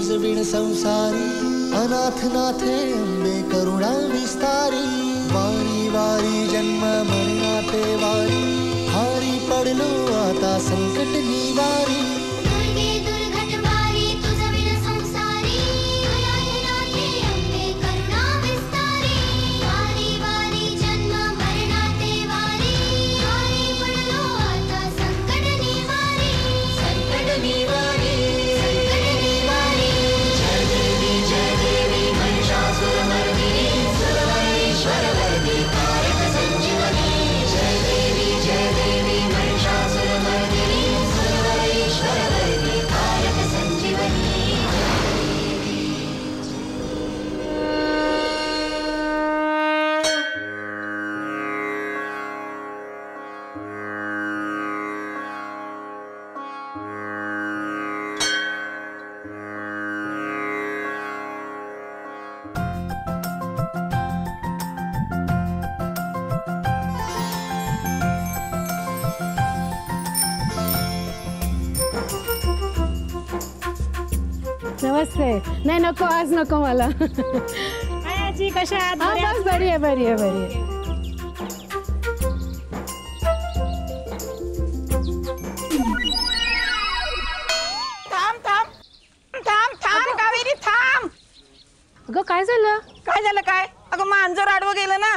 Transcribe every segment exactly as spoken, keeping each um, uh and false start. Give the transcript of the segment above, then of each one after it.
तुझ विण संसारी, अनाथ नाथे अंबे करुणा विस्तारी। वारी वारी जन्म मरणाते वारी, हारी पडलो आता संकट निवारी। नमस्ते. नाही नको, आज नको मला. आजी कशा आहात? हा बस बरी आहे बरी आहे बरी आहे. थांब थांब थांब थांब कावेरी थांब. अगं काय झालं? काय झालं काय? अगं मांजर आडवं गेलं ना.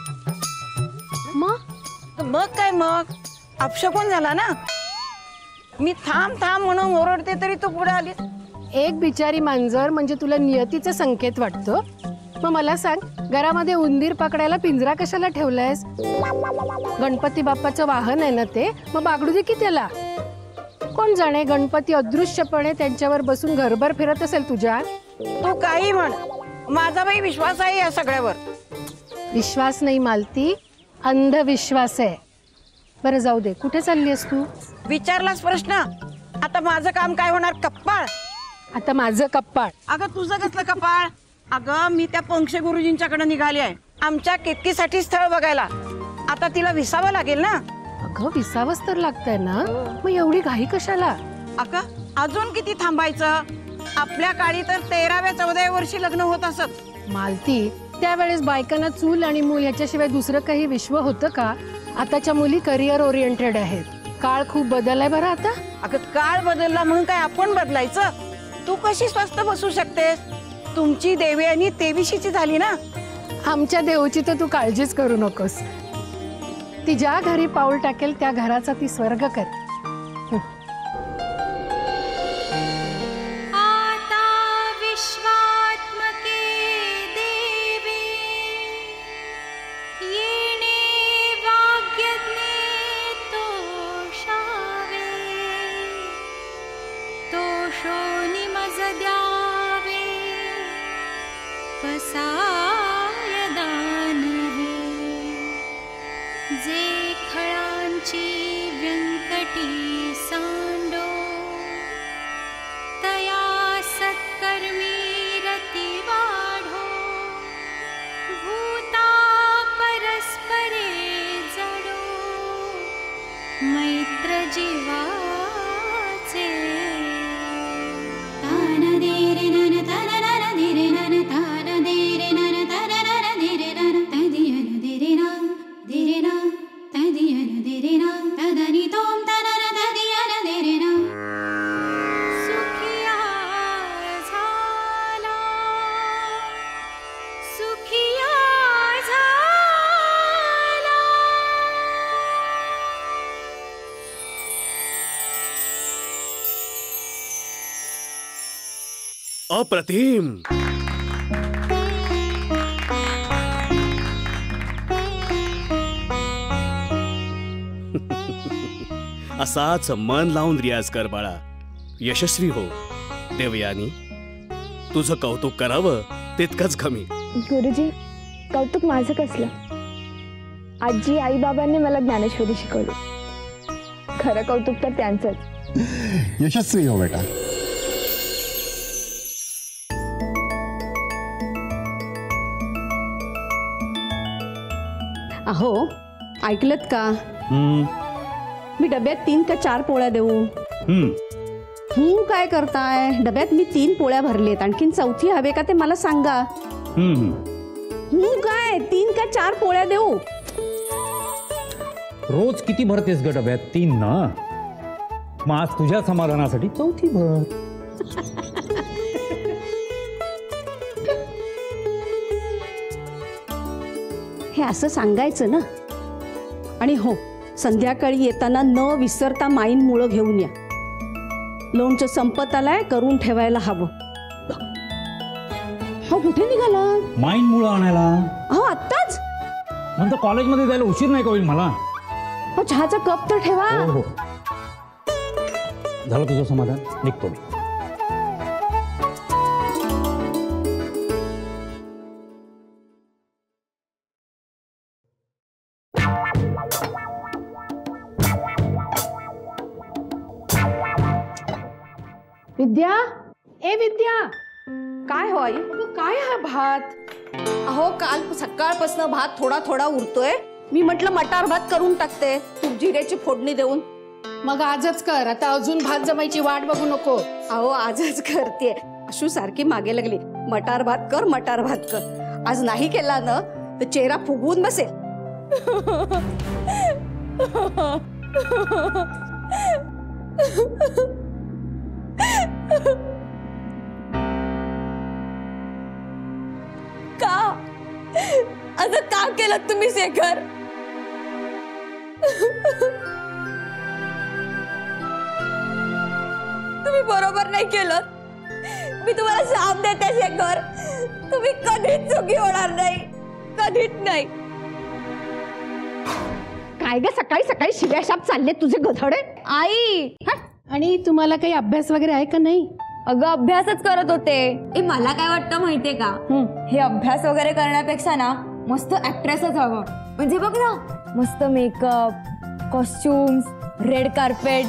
मग मग काय मग अपशकुन झाला ना. मी थांब थांब म्हणून ओरडते तरी तू पुढे आलीस. एक बिचारी मांजर म्हणजे तुला नियतीचा संकेत वाटतो? मग मला सांग, घरामध्ये उंदीर पकडायला पिंजरा कशाला ठेवलायस? गणपती बाप्पाचं वाहन आहे ना ते, मग बागडू दे की त्याला. कोण जाणे गणपती अदृश्यपणे त्यांच्यावर बसून घरभर फिरत असेल तुझ्या. तू काही म्हण, माझा बाई विश्वास आहे या सगळ्यावर. विश्वास नाही मालती, अंधविश्वास आहे. बरं जाऊ दे, कुठे चाललीस तू? विचारलास प्रश्न. आता माझं काम काय होणार? कप्पाळ. आता माझं कप्पाळ. अगं तुझं कसलं कपाळ? अगं मी त्या पंक्षे गुरुजींच्याकडे निघाली आहे आमच्या केतकीसाठी स्थळ बघायला. आता तिला विसावं लागेल ना. अगं विसावंच तर लागतंय ना, मग एवढी घाई कशाला? अगं अजून किती थांबायचं? आपल्या काळी तर तेराव्या चौदाव्या वर्षी लग्न होत असत. मालती, त्यावेळेस बायकांना चूल आणि मूल याच्याशिवाय दुसरं काही विश्व होतं का? आताच्या मुली करिअर ओरिएंटेड आहेत. काळ खूप बदललाय बरं आता. अगं काळ बदलला म्हणून काय आपण बदलायचं? तू कशी स्वस्त बसू शकतेस? तुमची देवी आणि तेविशीची झाली ना. आमच्या देऊची तर तू काळजीच करू नकोस. ती ज्या घरी पाऊल टाकेल त्या घराचा ती स्वर्ग कर. जे खळांची व्यंकटी सांडो, तया सत्कर्मी रती वाढो. भूता परस्परे जडो, मैत्र जीवाचे. तान देरे नन तन नन देरे नन तान देरे नन तन नन देरे नन तदियन देरे ना देरे ना तदियन देरे ना तदनी तोम तनन तदियन देरे ना. सुखिया झाला सुखिया झाला. अप्रतिम. असाच मन लावून रियाज कर बाळा, यशस्वी हो. देवयानी, तुझं कौतुक करावं तितकंच कमी. गुरुजी, कौतुक माझं कसलं? आजी आई बाबांनी मला ज्ञानेश्वरी शिकवली. खरं कौतुक तर त्यांचंच. यशस्वी हो बेटा. अहो ऐकलत का? मी डब्यात तीन का चार पोळ्या देऊ? हम्म हू काय करताय? डब्यात मी तीन पोळ्या भरलेत, आणखीन चौथी हवे का ते मला सांगा. हू काय, तीन का चार पोळ्या देऊ? रोज किती भरतेस ग डब्यात? तीन ना. मग आज तुझ्या समाधानासाठी चौथी भर. हे असं सांगायचं ना. आणि हो, संध्याकाळी येताना न विसरता माईन मुळं घेऊन या. लोणचं संपत आलाय, करून ठेवायला हवं. हो, कुठे निघाला? माईन मुळं आणायला. अहो आत्ताच? नंतर कॉलेजमध्ये जायला उशीर नाही का होईल मला? हो, चहाचा कप तर ठेवा. हो हो, झालं तुझं समाधान, निघतो मी. विद्या, ए विद्या, काय हो आई? अगं, काय हा भात? अहो, काल सकाळपासून भात थोडा थोडा उरतोय. मी म्हटलं मटार भात करून टाकते, तूप जिऱ्याची फोडणी देऊन. मग आजच कर, आता अजून भात जमायची वाट बघू नको. अहो, आजच करते. अशू सारखी मागे लागली, मटार भात कर, मटार भात कर. आज नाही केला ना तर चेहरा फुगवून बसेल. का असं का केलं तुम्ही शेखर? तुम्ही बरोबर नाही केलं. मी तुम्हाला शाप देते शेखर, तुम्ही कधीच चुकी होणार नाही, कधीच नाही. काय ग सकाळी सकाळी शिव्या शाप चालले तुझे गधडे? आई, आणि तुम्हाला काही अभ्यास वगैरे आहे का नाही? अगं अभ्यासच करत होते. ए, मला काय वाटतं माहितीये का, हे अभ्यास वगैरे करण्यापेक्षा ना मस्त ऍक्ट्रेसच हवं. म्हणजे बघ ना, मस्त मेकअप, कॉस्ट्युम्स, रेड कार्पेट.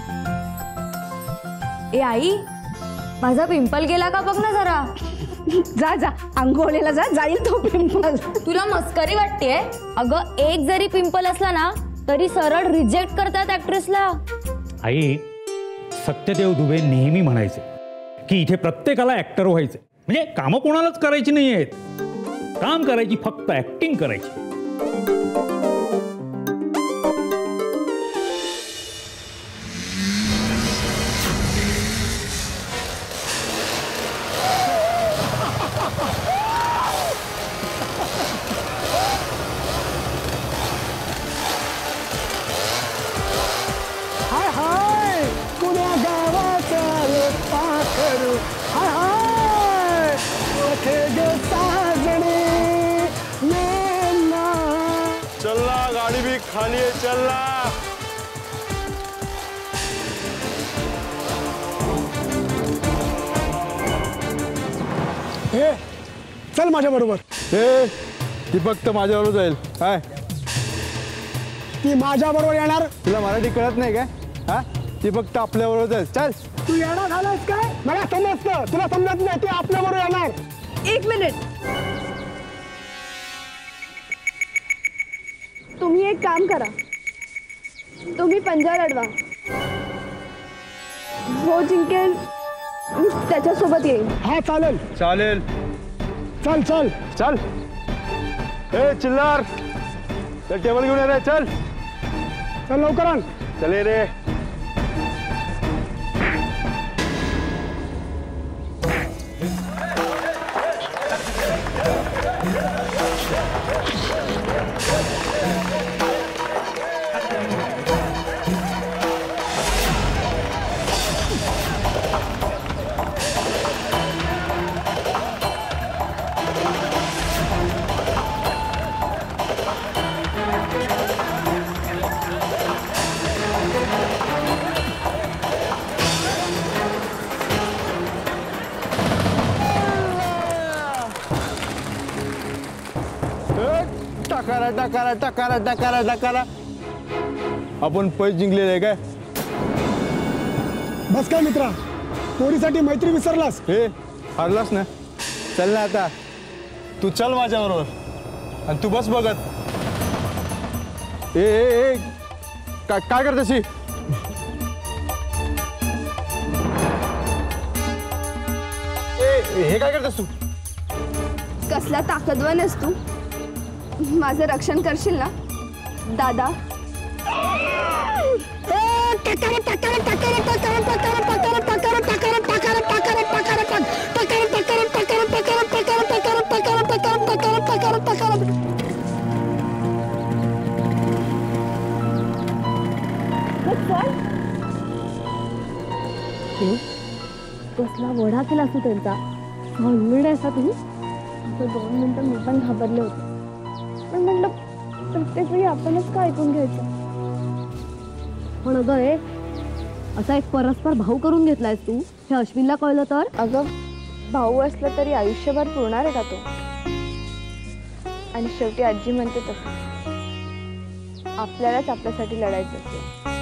ए आई, माझा पिंपल गेला का बघ ना जरा. जा जा, आंघोळीला जा, जाईल तो पिंपल. तुला मस्करी वाटतेय? अगं एक जरी पिंपल असला ना तरी सरळ रिजेक्ट करतात ऍक्ट्रेसला. आई, सत्यदेव दुबे नेहमी म्हणायचे की इथे प्रत्येकाला ऍक्टर व्हायचे, म्हणजे कामं कोणालाच करायची नाही आहेत. काम करायची, फक्त ऍक्टिंग करायची. हाय हाय, कुण्या गावाचा पाखरू, हाय हाय, ओठे ग साजणे, ये ना. चलना, गाड़ी भी खाली है, चलना. हे चल माझ्या बरोबर. हे ती फक्त माझ्यावर जाईल. काय ती माझ्या बरोबर येणार? तुला मराठी कळत नाही काय? हा, ती फक्त आपल्याबरोबर जाईल. चल. तू येणार झालास काय? मला समजतं, तुला समजत नाही. ती आपल्या बरोबर येणार. एक मिनिट, तुम्ही एक काम करा, तुम्ही पंजा लढवा. हो जिंकेल मी त्याच्यासोबत येईल. हा चालेल चालेल. चल चल चल. ए चिल्लार, चल टेबल घेऊन ये रे. चल चल लवकर आण. चले रे. टकारा टकारा टकारा टकारा टकारा. आपण पैसे जिंकलेले आहे काय? बस काय मित्रा, पोरीसाठी मैत्री विसरलास? हे हरलास ना. चल ना आता, तू चल माझ्या बरोबर आणि तू बस बघत. ए ए ए, का, काय करतेसी? हे काय करतेस तू? कसला ताकदवान आहेस तू? माझं रक्षण करशील ना दादा? कसला वडा केला असतो त्यांचा. हॉलमेड असा तुम्ही आता दोन मिनिटं मी पण घाबरले होते, पण म्हटलं प्रत्येक वेळी आपणच काय ऐकून घ्यायचं. पण अगं हे असा एक परस्पर भाऊ करून घेतलायस तू, हे अश्विनला कळलं तर? अगं भाऊ असलं तरी आयुष्यभर पुरणार आहे का तो? आणि शेवटी आजी म्हणते तसं, आपल्यालाच आपल्यासाठी लढायचं असते.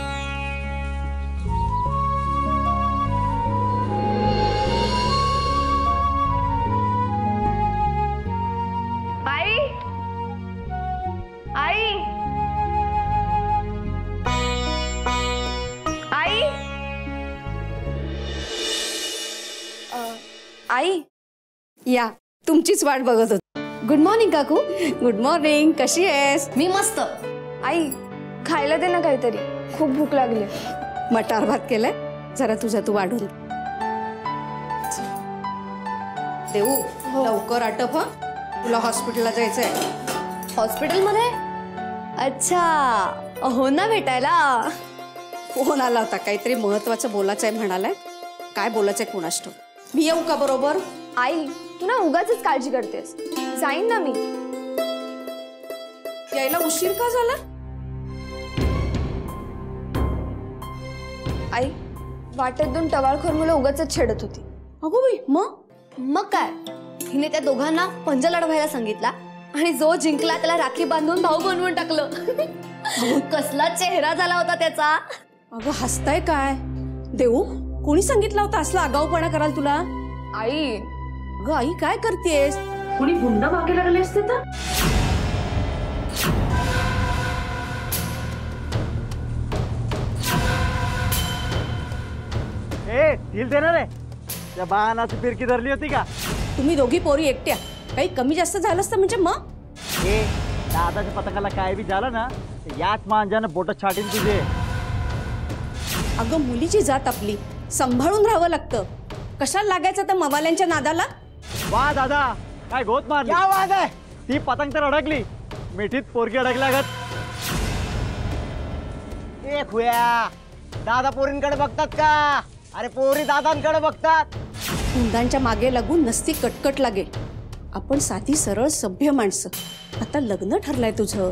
आई, या तुमचीच वाट बघत होती. गुड मॉर्निंग काकू. Good morning. कशी आहेस? मी मस्त. आई खायला दे ना काहीतरी, खूप भूक लागली. मटार भात केलाय, जरा तुझा तू वाढून देऊ. लवकर आटप हं, तुला हॉस्पिटलला जायचंय. हॉस्पिटलमध्ये? अच्छा, हो ना भेटायला. फोन आला होता, काहीतरी महत्वाचं बोलायचंय म्हणालाय. काय बोलायचंय कोणास ठाऊक. मी येऊ का बरोबर? आई तू ना उगाचच काळजी करतेस. जाईन ना मी. यायला उशीर का झाला? आई वाटेत दोन टवाळखोर मुलं उगाचच छेडत होती. अगो बाई, मग मग काय, हिने त्या दोघांना पंजा लढवायला सांगितला आणि जो जिंकला त्याला राखी बांधून भाऊ बनवून टाकलं. कसला चेहरा झाला होता त्याचा. अगं हसताय काय? देऊ कोणी सांगितलं होतं असला आगाऊपणा कराल तुला? आई अगं आई काय करतेस? कोणी गुंड मागे लागले असते तर? ए ढील देणार आहे? त्या बाणाची फिरकी धरली होती का? तुम्ही दोघी पोरी एकट्या, काही कमी जास्त झालं असतं म्हणजे मग? ए दादाच्या पतंगाला काय बी झालं ना, याच मांजानं बोट छाटीन तुझे. अगं मुलीची जात आपली, सांभाळून राहावं लागतं. कशाला लागायचं त्या मवाल्यांच्या नादाला? वा दादा काय गोत मारली. क्या वाद आहे? ती पतंग तर अडकली, मिठीत पोरगी अडकल्यागत. ए खुया, दादा पोरींकडे बघतात का? अरे पोरी दादांकडे बघतात. हुंदांच्या मागे लागून नसती कटकट लागेल. आपण साधी सरळ सभ्य माणसं. आता लग्न ठरलंय तुझं.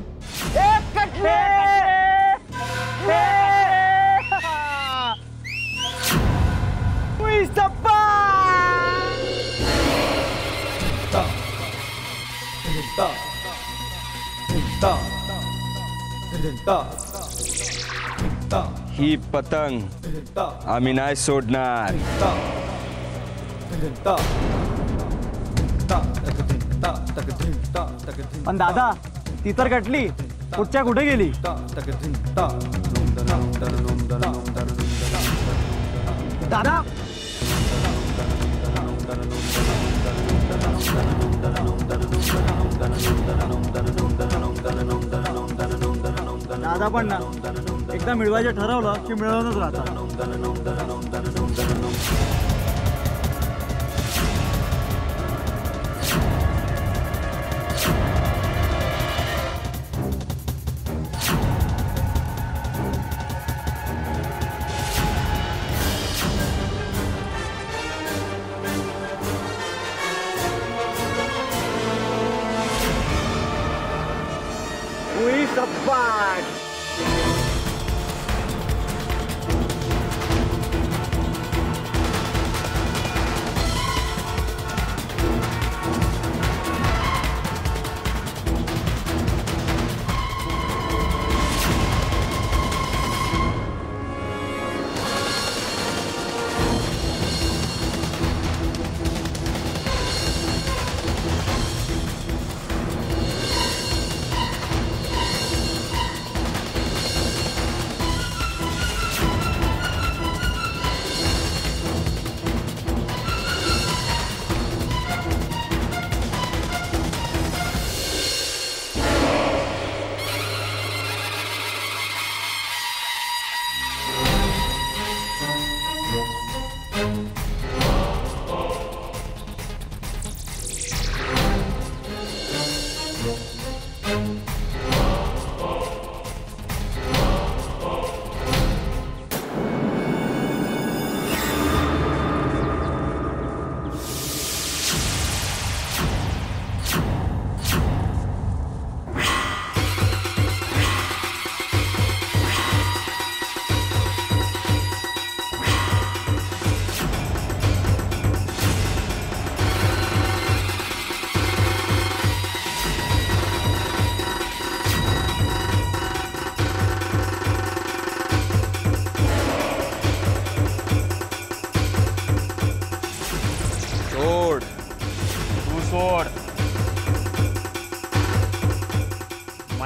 ही पतंग आम्ही नाही सोडणार. पण दादा ती तर कटली, कुठच्या कुठे गेली? दादा दादा पण ना एकदा मिळवायचं ठरवलं की मिळवूनच राहतात.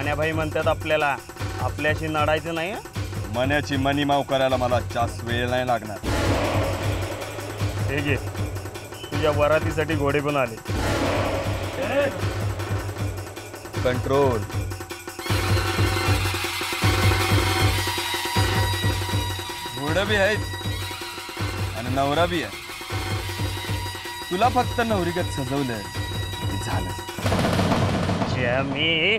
मान्याभाई म्हणतात आपल्याला आपल्याशी नडायचं नाही. मण्याची मनीमाव करायला मला जास्त वेळ नाही लागणार. हे घे, तुझ्या वरातीसाठी घोडे पण आले. कंट्रोल. घोडं बी आहेत आणि नवरा बी आहे. तुला फक्त नवरीगत सजवलंय ते झालं. मी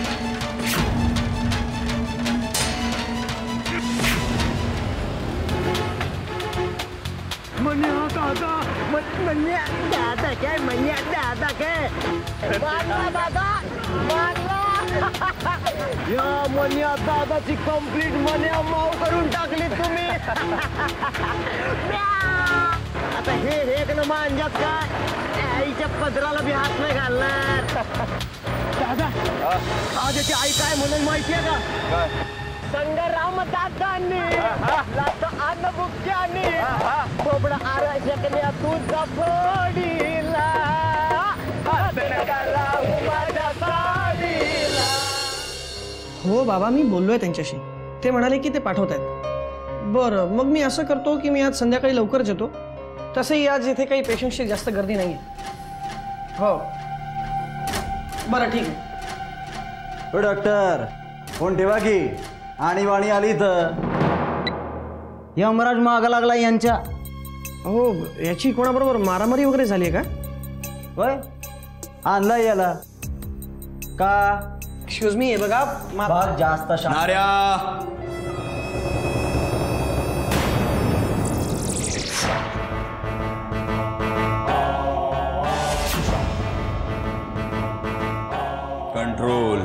मन्या दादा मन्या दादा काय मन्या दादा काय मारला दादा मारला. या मन्या दादाची कंप्लीट मन्या माव करून टाकली तुम्ही. आता हे एक ना मांजात काय आईच्या पदराला बी हात नाही घालणार. दादा आज याची आई काय म्हणून माहितीये का? संग्राम दादांनी अन्न बुक्यानी खोबडा आरशकल्या तुझा फोडीला माझ्या साडीला. हो बाबा, मी बोललोय त्यांच्याशी. ते म्हणाले की ते पाठवत आहेत. बरं, मग मी असं करतो की मी आज संध्याकाळी लवकरच येतो. तसंही आज इथे काही पेशंट्सची जास्त गर्दी नाही आहे. हो बरं ठीक आहे. हो डॉक्टर, फोन ठेवा की. आणीबाणी आली तर यमराज मागा लागला यांच्या. हो, याची कोणाबरोबर मारामारी वगैरे झाली आहे का? होय, आणला याला का? एक्सक्यूज मी, हे बघा बात जास्त नाऱ्या. कंट्रोल.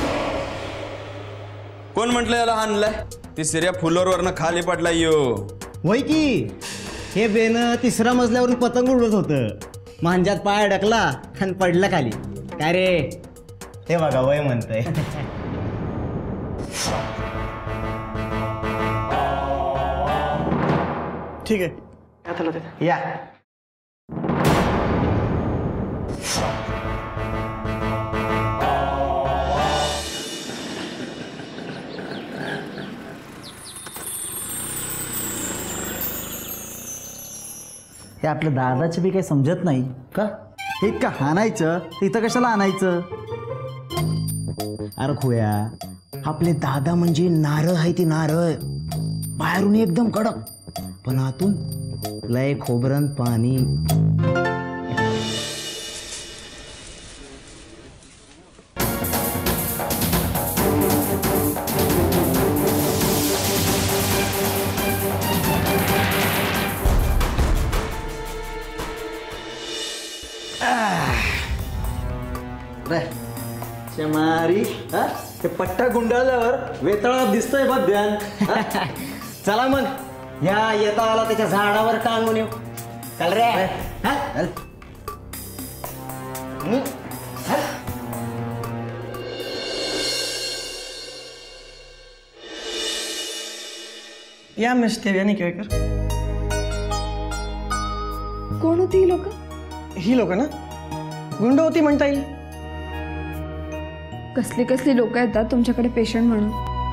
कोण म्हटलं याला आणलाय? तिसऱ्या फ्लोअरवरनं खाली पडला यो. होय की, हे बेन तिसऱ्या मजल्यावरून पतंग उडवत होतं. मांजात पाय अडकला आणि पडला खाली. काय रे? ते बघा वय म्हणतंय. ठीक आहे, या. हे आपल्या दादाचं बी काही समजत नाही का? हे का आणायचं इथं कशाला आणायचं? अरे खुया, आपले दादा म्हणजे नारळ आहे. ती नारळ बाहेरून एकदम कडक पण आतून लय खोबरं पाणी. मारी ते पट्टा गुंडाळल्यावर वेताळात दिसतोय बघ ध्यान. चला मग या येता आला त्याच्या झाडावर टांगून येऊ. चल रे. या मिस देवयानी केळकर. कोण होती ही लोक? ही लोक ना गुंड होती म्हणता येईल. कसली कसली लोक येतात तुमच्याकडे पेशंट म्हणून?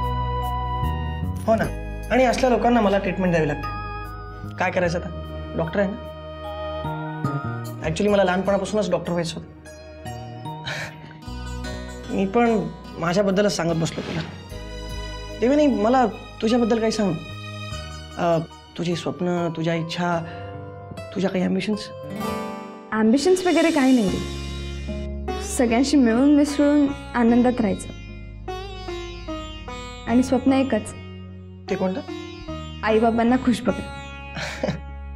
हो ना, आणि असल्या लोकांना मला ट्रीटमेंट द्यावी लागते. काय करायचं आता? डॉक्टर आहे ना. ऍक्च्युली मला लहानपणापासूनच डॉक्टर व्हायचं होतं. मी पण माझ्याबद्दलच सांगत बसलो तुला. देवयानी, मला तुझ्याबद्दल काही सांग. तुझी स्वप्न, तुझ्या इच्छा, तुझ्या काही ॲम्बिशन्स? ॲम्बिशन्स वगैरे काही नाही. सगळ्यांशी मिळून मिसळून आनंदात राहायचं. आणि स्वप्न एकच. ते कोणतं? आई बाबांना खुश बघणं.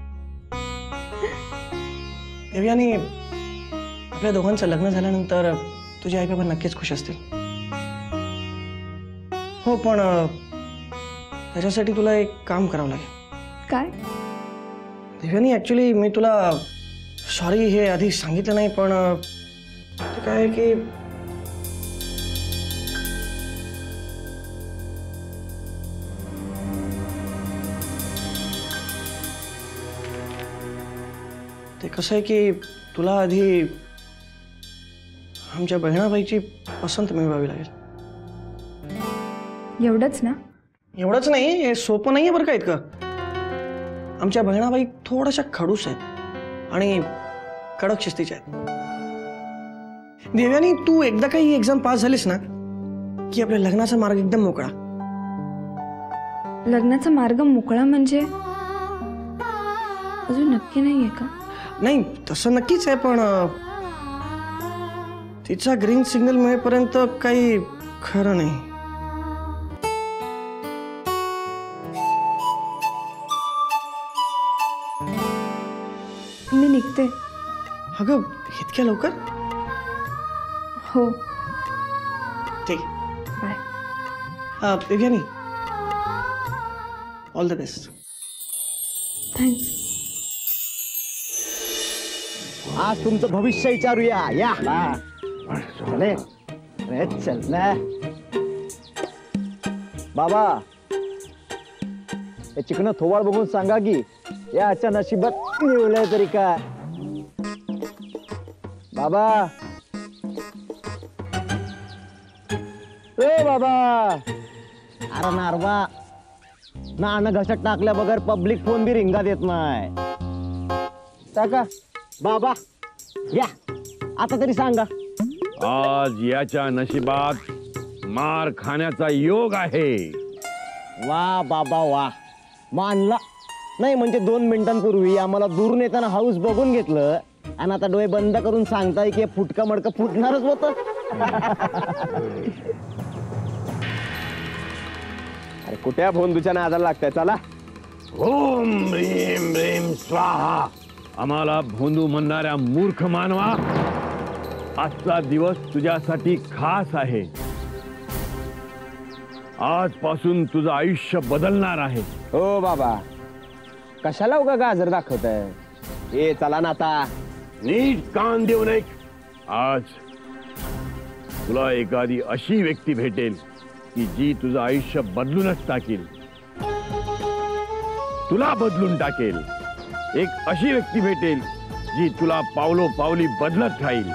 देवयानी, आपल्या दोघांचं लग्न झाल्यानंतर तुझे आई बाबा नक्कीच खुश असतील. हो, पण त्याच्यासाठी तुला एक काम करावं लागेल. काय? देवयानी, ॲक्च्युली मी तुला सॉरी हे आधी सांगितलं नाही, पण ते काय आहे की ते कसं आहे की तुला आधी आमच्या बहिणाबाईची पसंत मिळवावी लागेल. एवढंच ना? एवढंच नाही, हे सोपं नाहीये बरं का इतकं. आमच्या बहिणाबाई थोड्याशा खडूस आहेत आणि कडक शिस्तीच्या आहेत. देवयानी, तू एकदा काही एक्झाम पास झालीस ना की आपल्या लग्नाचा मार्ग एकदम मोकळा. लग्नाचा मार्ग मोकळा म्हणजे अजून नक्की नाहीये का? नाही, तसं नक्कीच आहे, पण तिचा ग्रीन सिग्नल मिळेपर्यंत काही खरं नाही. मी निघते. अगं, इतक्या लवकर? हो. ठीक bye. Devyani, all the best. Thanks. आज तुमचं भविष्य विचारूया. या चले. अरे चल ना बाबा. हे चिकन थोबाड बघून सांगा की याच्या नशिबात निवलंय तरी काय. बाबा, ए बाबा. अरे नारबा, नाणं घशात टाकल्या बगर पब्लिक फोन बी रिंगा देत नाही. टाका बाबा. या आता तरी सांगा. आज याच्या नशिबात मार खाण्याचा योग आहे. वा बाबा वा. मानला नाही म्हणजे दोन मिनिटांपूर्वी आम्हाला दूरून येताना हाऊस बघून घेतलं आणि आता डोळे बंद करून सांगताय की फुटका मडका फुटणारच होत. अरे कुठे भोंदूच्या नादाला लागताय. चला. ओम ह्रीम ह्रीम स्वाहा. आम्हाला भोंदू म्हणणाऱ्या मूर्ख मानवा, आजचा दिवस तुझ्यासाठी खास आहे. आजपासून तुझं आयुष्य बदलणार आहे. हो बाबा, कशाला उगा गाजर दाखवताय. ए चला ना आता. नीट कान देऊ नये. आज तुला एखादी अशी व्यक्ती भेटेल की जी तुझं आयुष्य बदलूनच टाकेल. तुला बदलून टाकेल. एक अशी व्यक्ती भेटेल जी तुला पावलो पावली बदलत राहील.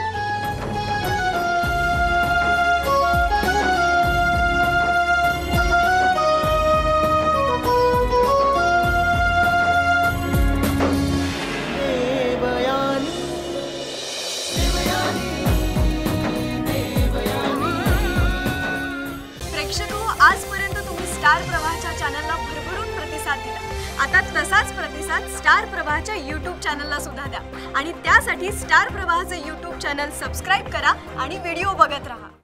प्रेक्षक हो, आजपर्यंत तुम्ही स्टार प्रवाहच्या चॅनलला भरभरून प्रतिसाद दिला. आता तसाच प्रतिसाद स्टार प्रवाहच्या यूट्यूब चॅनलला सुद्धा द्या आणि त्यासाठी स्टार प्रवाहचे यूट्यूब चॅनल सबस्क्राईब करा आणि व्हिडिओ बघत राहा.